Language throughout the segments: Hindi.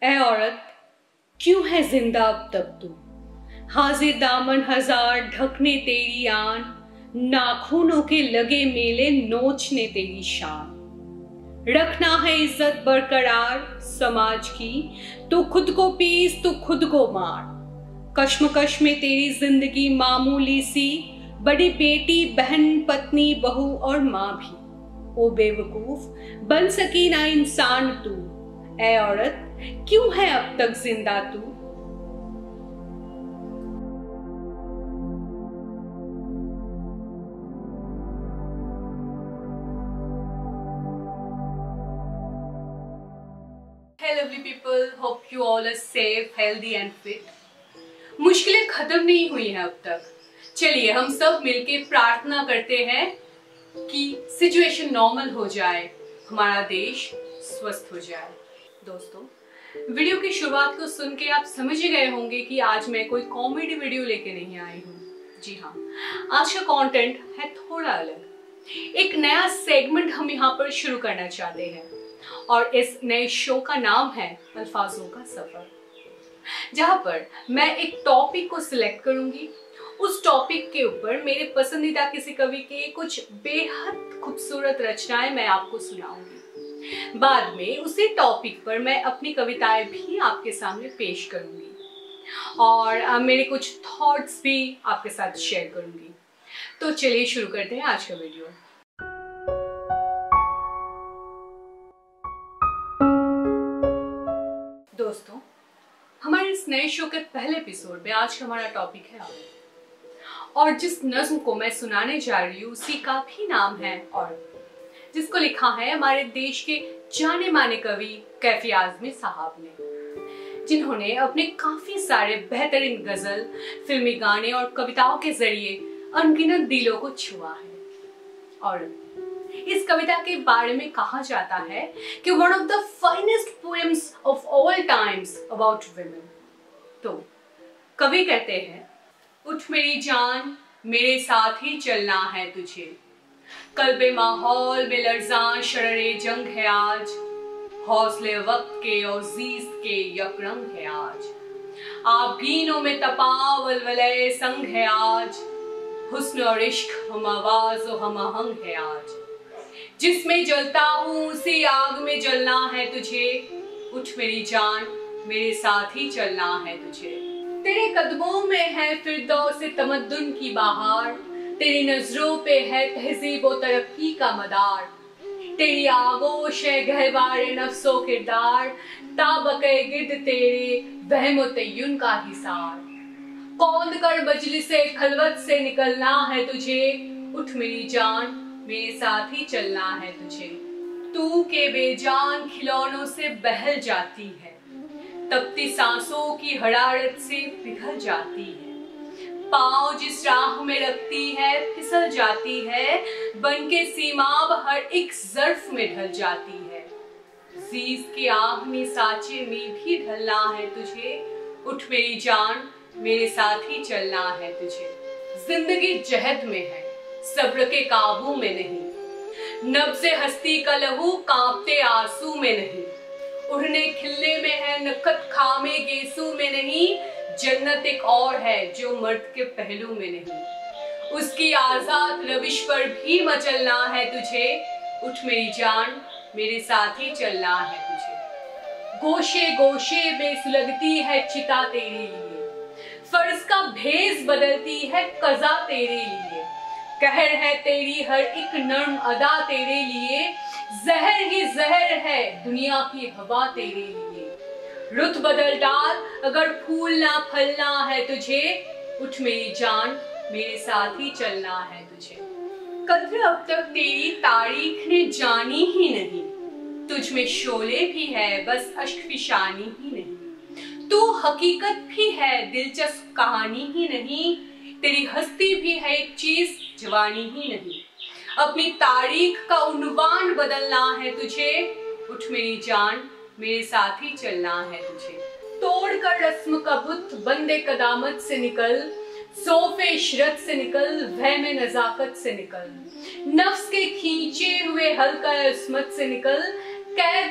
ऐ औरत, क्यों है जिंदा अब तक तू? हाजिर दामन हजार ढकने तेरी आन, नाखूनों के लगे मेले नोचने तेरी शान। रखना है इज्जत बरकरार समाज की, तू खुद को पीस तू खुद को मार। कश्मकश में तेरी जिंदगी मामूली सी, बड़ी बेटी बहन पत्नी बहू और माँ भी। ओ बेवकूफ, बन सकी ना इंसान तू। ऐ औरत, क्यों है अब तक जिंदा तू? Hey lovely people, hope you all are safe, healthy and fit. मुश्किलें खत्म नहीं हुई हैं अब तक। चलिए हम सब मिलके प्रार्थना करते हैं कि सिचुएशन नॉर्मल हो जाए, हमारा देश स्वस्थ हो जाए। दोस्तों, वीडियो की शुरुआत को सुन के आप समझ ही गए होंगे कि आज मैं कोई कॉमेडी वीडियो लेके नहीं आई हूँ। जी हाँ, आज का कंटेंट है थोड़ा अलग। एक नया सेगमेंट हम यहाँ पर शुरू करना चाहते हैं और इस नए शो का नाम है अल्फाजों का सफर, जहाँ पर मैं एक टॉपिक को सिलेक्ट करूंगी। उस टॉपिक के ऊपर मेरे पसंदीदा किसी कवि के कुछ बेहद खूबसूरत रचनाएं मैं आपको सुनाऊंगी। बाद में उसी टॉपिक पर मैं अपनी कविताएं भी आपके सामने पेश करूंगी और मेरे कुछ थॉट्स भी आपके साथ शेयर करूंगी। तो चलिए शुरू करते हैं आज का वीडियो। दोस्तों, हमारे इस नए शो के पहले एपिसोड में आज का हमारा टॉपिक है औरत, और जिस नज्म को मैं सुनाने जा रही हूँ उसी का भी नाम है औरत, जिसको लिखा है हमारे देश के जाने माने कवि कैफी आजमी साहब ने, जिन्होंने अपने काफी सारे बेहतरीन गजल, फिल्मी गाने और कविताओं के जरिए अनगिनत दिलों को छुआ है। और इस कविता के बारे में कहा जाता है कि one of the finest poems of all times about women. तो कवि कहते हैं, उठ मेरी जान मेरे साथ ही चलना है तुझे, कल्बे माहौल में लर्ज़ां शररे जंग है आज, हौसले वक्त के और जीज़ के यकरंग है आज, आबगीनों में तपा वलवले संग है आज, हुस्न और इश्क हम आवाज और हम आहंग है आज, जिसमें जलता हूँ उसी आग में जलना है तुझे, उठ मेरी जान मेरे साथ ही चलना है तुझे। तेरे कदमों में है फिरदौस तमद्दुन की बहार, तेरी नजरों पे है तहजीब और तरक्की का मदार, तेरी आगोश है गहवारे नफ्सो किरदार, ताबके गिर्द तेरे वहमो तय्युन का हिसार, कौंद कर मजलिसे खलवत से निकलना है तुझे, उठ मेरी जान मेरे साथ ही चलना है तुझे। तू के बेजान खिलौनों से बहल जाती है, तपती सांसों की हरारत से पिघल जाती है, पाँव जिस राह में रखती है फिसल जाती है, बन के सीमाब हर एक ज़र्फ में ढल जाती है, जीज़ के आहनी सांचे में भी ढलना है तुझे, उठ मेरी जान मेरे साथ ही चलना है तुझे। जिंदगी जहद में है, सब्र के काबू में नहीं, नब्ज़े हस्ती का लहू कांपते आंसू में नहीं, उड़ने खिलने में है नखत खामे गेसू में नहीं, जन्नत एक और है जो मर्द के पहलू में नहीं, उसकी आजाद रविश पर भी मचलना है तुझे, उठ मेरी जान मेरे साथ ही चलना है तुझे। गोशे गोशे में सुलगती है चिता तेरे लिए, फर्ज का भेस बदलती है कज़ा तेरे लिए, कहर है तेरी हर एक नर्म अदा तेरे लिए, जहर ही जहर है दुनिया की हवा तेरे लिए, रुत बदल डाल अगर फूल ना फलना है तुझे, उठ मेरी जान मेरे साथ ही चलना है तुझे। कद्र अब तक तेरी तारीख ने जानी ही नहीं, तुझ में शोले भी है बस अश्क फिशानी ही नहीं, तू हकीकत भी है दिलचस्प कहानी ही नहीं, तेरी हस्ती भी है एक चीज जवानी ही नहीं, अपनी तारीख का उन्वान बदलना है तुझे, उठ मेरी जान मेरे साथ ही चलना है तुझे। तोड़कर रस्म का बुत बंदे कदामत से निकल, सोफे इशरत से निकल, वहम नजाकत से निकल, नफ्स के खींचे हुए हल्का इस्मत से निकल, कैद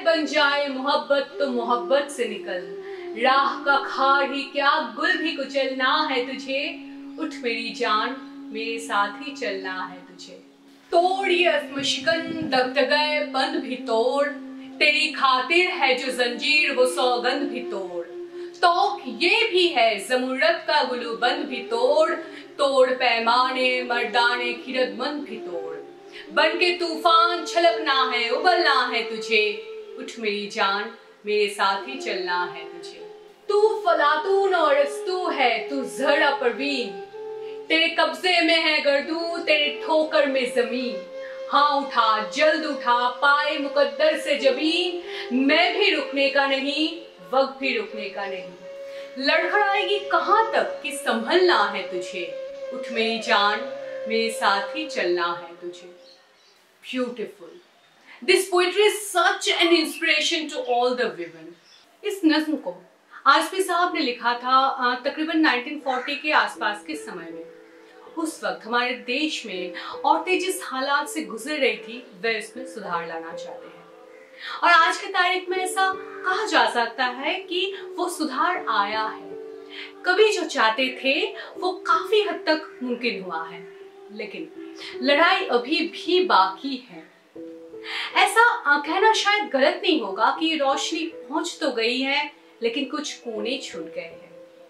बन जाए मोहब्बत तो मोहब्बत से निकल, राह का खार ही क्या गुल भी कुचलना है तुझे, उठ मेरी जान मेरे साथ ही चलना है तुझे। तोड़ ये मुश्किन दगदगे बंद भी तोड़, तेरी खातिर है जो जंजीर वो सौगंध भी तोड़। तौक ये भी है जमुरत का गुलू बंद भी तोड़, तोड़ पैमाने मर्दाने खिरदमंद भी तोड़। बन के तूफान छलकना है उबलना है तुझे, उठ मेरी जान मेरे साथ ही चलना है तुझे। तू फलातून और अस्तू है तू जरा परवीन, तेरे कब्जे में है गर्दू तेरे ठोकर में जमीन। हाँ उठा जल्द उठा पाए मुकद्दर से जबीन, मैं भी रुकने का नहीं वक्त भी रुकने का नहीं। लड़खड़ाएगी कहाँ तक कि संभलना है तुझे, उठ मेरी जान मेरे साथ ही चलना है तुझे। Beautiful. This poetry is such an inspiration to all the women. इस नज्म को आसफी साहब ने लिखा था तकरीबन 1940 के आसपास के समय में। उस वक्त हमारे देश में औरतें जिस हालात से गुजर रही थी वे इसमें सुधार लाना चाहते हैं, और आज की तारीख में ऐसा कहा जा सकता है कि वो सुधार आया है। कभी जो चाहते थे वो काफी हद तक मुमकिन हुआ है, लेकिन लड़ाई अभी भी बाकी है। ऐसा कहना शायद गलत नहीं होगा कि रोशनी पहुंच तो गई है लेकिन कुछ कोने छूट गए हैं।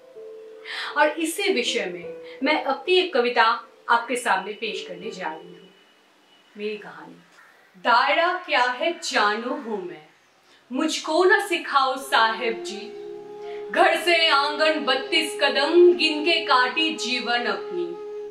और इसी विषय में मैं अपनी एक कविता आपके सामने पेश करने जा रही हूँ। मेरी कहानी। दायरा क्या है जानू हूं मैं, मुझको न सिखाओ साहेब जी, घर से आंगन 32 कदम गिन के काटी जीवन अपनी।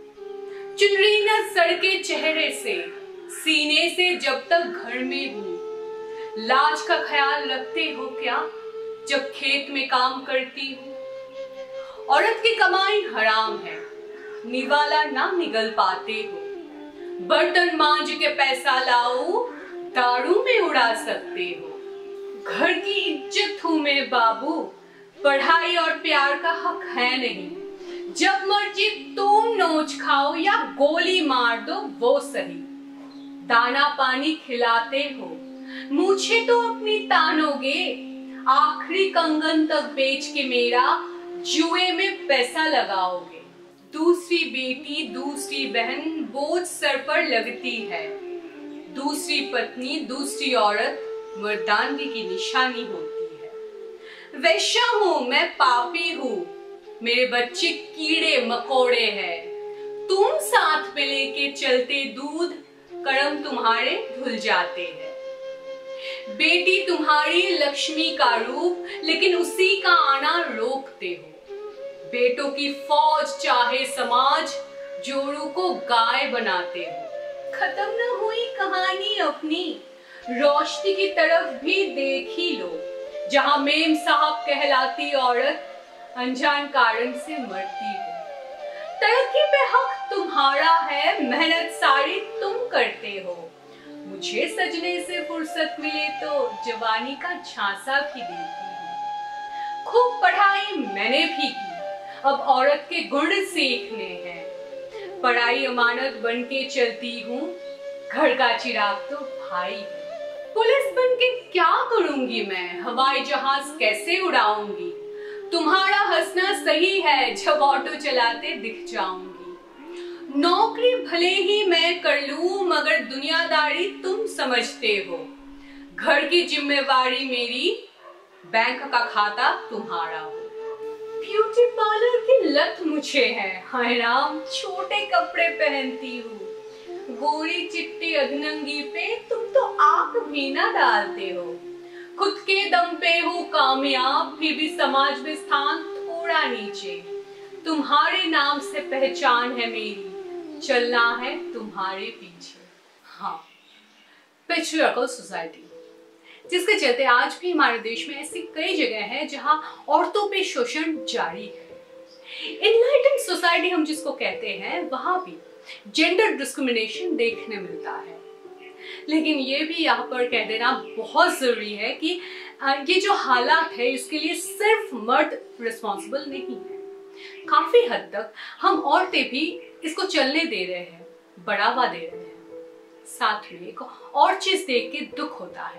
चुनरी न सड़के चेहरे से सीने से जब तक घर में हूं, लाज का ख्याल रखते हो क्या जब खेत में काम करती हूँ। औरत की कमाई हराम है, निवाला ना निगल पाते हो, बर्तन मांज के पैसा लाओ दारू में उड़ा सकते हो। घर की इज्जत हूं मैं बाबू, पढ़ाई और प्यार का हक है नहीं, जब मर्जी तुम नोच खाओ या गोली मार दो वो सही। दाना पानी खिलाते हो मुझे तो अपनी तानोगे, आखिरी कंगन तक बेच के मेरा जुए में पैसा लगाओगे। दूसरी बेटी दूसरी बहन बोझ सर पर लगती है, दूसरी पत्नी दूसरी औरत मर्दानगी की निशानी होती है। वैश्या हूं मैं पापी हूं, मेरे बच्चे कीड़े मकोड़े हैं, तुम साथ में लेके चलते दूध कर्म तुम्हारे धुल जाते हैं। बेटी तुम्हारी लक्ष्मी का रूप लेकिन उसी का आना रोकते हो। बेटों की फौज चाहे समाज जोड़ों को गाय बनाते हो। खत्म न हुई कहानी अपनी, रोशनी की तरफ भी देख ही लो, जहां मेम साहब कहलाती औरत अनजान कारण से मरती है। तरक्की पे हक तुम्हारा है, मेहनत सारी तुम करते हो, मुझे सजने से फुर्सत मिले तो जवानी का झांसा भी देती हूँ। खूब पढ़ाई मैंने भी की, अब औरत के गुण सीखने हैं। पढ़ाई अमानत बन के चलती हूँ, घर का चिराग तो भाई है। पुलिस बन के क्या करूंगी मैं, हवाई जहाज कैसे उड़ाऊंगी। तुम्हारा हंसना सही है, जब ऑटो चलाते दिख जाऊंगी। नौकरी भले ही मैं कर लूं, मगर दुनियादारी तुम समझते हो। घर की जिम्मेवारी मेरी, बैंक का खाता तुम्हारा हो। ब्यूटी पार्लर की लत मुझे है, हाय राम छोटे कपड़े पहनती हूँ। गोरी चिट्टी अधनंगी पे तुम तो आंख भी ना डालते हो। खुद के दम पे हो कामयाब, फिर भी समाज में स्थान थोड़ा नीचे। तुम्हारे नाम से पहचान है मेरी, चलना है तुम्हारे पीछे। हाँ, पेट्रियार्कल सोसाइटी, जिसके चलते आज भी हमारे देश में ऐसी कई जगह है जहां औरतों पे शोषण जारी है। इनलाइटेंड सोसाइटी हम जिसको कहते हैं, वहां भी जेंडर डिस्क्रिमिनेशन देखने मिलता है। लेकिन ये भी यहाँ पर कह देना बहुत जरूरी है कि ये जो हालात है इसके लिए सिर्फ मर्द रिस्पॉन्सिबल नहीं है। काफी हद तक हम औरतें भी इसको चलने दे रहे हैं, बढ़ावा दे रहे हैं। साथ में एक और चीज देख के दुख होता है,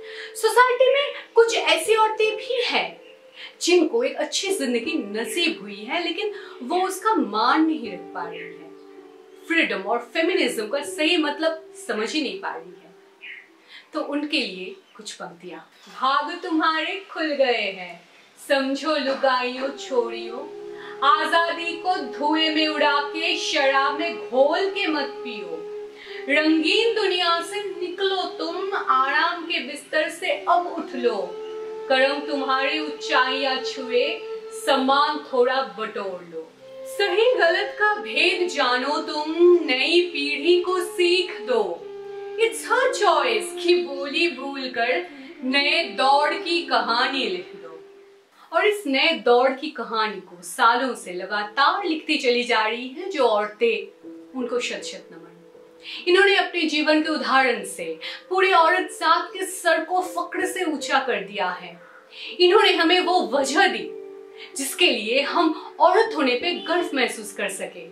सोसाइटी में कुछ ऐसी औरतें भी हैं जिनको एक अच्छी जिंदगी नसीब हुई है, लेकिन वो उसका मान नहीं रख पा रही है, फ्रीडम और फेमिनिज्म का सही मतलब समझ ही नहीं पा रही है। तो उनके लिए कुछ पंक्तियां। भाग तुम्हारे खुल गए हैं, समझो लुगाइयों छोड़ियो, आजादी को धुएं में उड़ा के शराब में घोल के मत पियो, रंगीन दुनिया से निकलो तुम, आराम के बिस्तर से अब उठ लो, करम तुम्हारी ऊंचाइयां छुए, सम्मान थोड़ा बटोर लो, सही गलत का भेद जानो तुम, नई पीढ़ी को सीख दो, इट्स हर चॉइस कि बोली भूल कर नए दौर की कहानी लिख दो। और इस नए दौर की कहानी को सालों से लगातार लिखती चली जा रही है जो औरतें, उनको शत शत नमन। इन्होंने अपने जीवन के उदाहरण से पूरे औरत जात के सर को फक्र से ऊंचा कर दिया है। इन्होंने हमें वो वजह दी जिसके लिए हम औरत होने पे गर्व महसूस कर सके।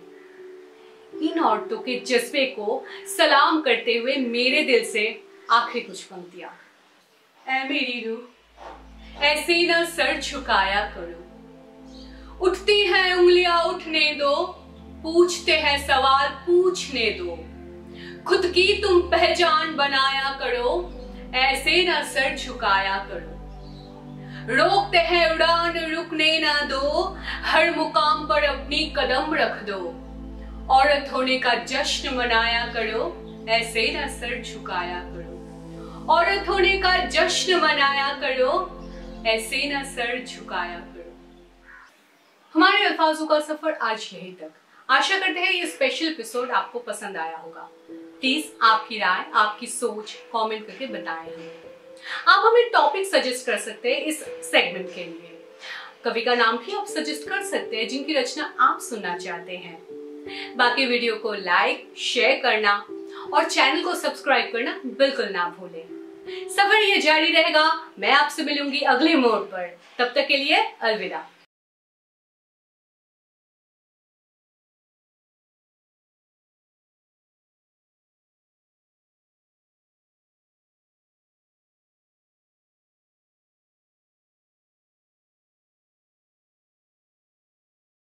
इन औरतों के जज्बे को सलाम करते हुए मेरे दिल से आखिरी कुछ पंक्तियां। ऐ मेरी रूह ऐसे ना सर झुकाया करो, उठती हैं उंगलियां उठने दो, पूछते हैं सवाल पूछने दो, खुद की तुम पहचान बनाया करो, ऐसे ना सर झुकाया करो, रोकते हैं उड़ान रुकने ना दो, हर मुकाम पर अपनी कदम रख दो, औरत होने का जश्न मनाया करो, ऐसे ना सर झुकाया करो, औरत होने का जश्न मनाया करो, ऐसे ना सर झुकाया करो। हमारे अल्फाजों का सफर आज यहीं तक। आशा करते हैं ये स्पेशल एपिसोड आपको पसंद आया होगा। प्लीज आपकी राय, आपकी सोच कमेंट करके बताएं हमें। आप हमें टॉपिक सजेस्ट कर सकते हैं इस सेगमेंट के लिए। कवि का नाम भी आप सजेस्ट कर सकते हैं जिनकी रचना आप सुनना चाहते हैं। बाकी वीडियो को लाइक, शेयर करना और चैनल को सब्सक्राइब करना बिल्कुल ना भूलें। सफर ये जारी रहेगा। मैं आपसे मिलूंगी अगले मोड़ पर। तब तक के लिए अलविदा।